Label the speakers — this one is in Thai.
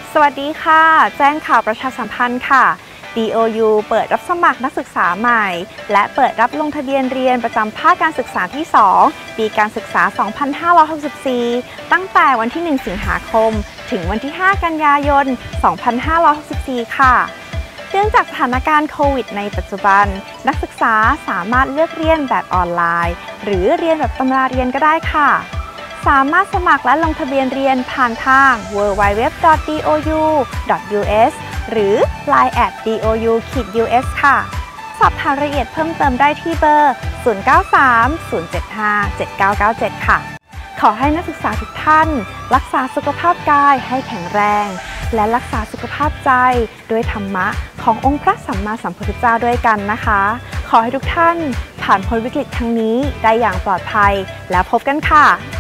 Speaker 1: สวัสดีค่ะแจ้งข่าวประชาสัมพันธ์ค่ะ DOU เปิดรับสมัครนักศึกษาใหม่และเปิดรับลงทะเบียนเรียนประจำภาคการศึกษาที่ 2 ปีการศึกษา 2564 ตั้งแต่วันที่ 1 สิงหาคม ถึงวันที่ 5 กันยายน 2564 ค่ะเนื่องจากสถานการณ์โควิดในปัจจุบันนักศึกษาสามารถเลือกเรียนแบบออนไลน์หรือเรียนแบบตำราเรียนก็ได้ค่ะสามารถสมัครและลงทะเบียนเรียนผ่านทาง www.dou.us หรือ line@dou-us ค่ะสอบถามรายละเอียดเพิ่มเติมได้ที่เบอร์ 0930757997 ค่ะขอให้นักศึกษาทุกท่านรักษาสุขภาพกายให้แข็งแรงและรักษาสุขภาพใจด้วยธรรมะขององค์พระสัมมาสัมพุทธเจ้าด้วยกันนะคะขอให้ทุกท่านผ่านพ้นวิกฤตครั้งนี้ได้อย่างปลอดภัยแล้วพบกันค่ะ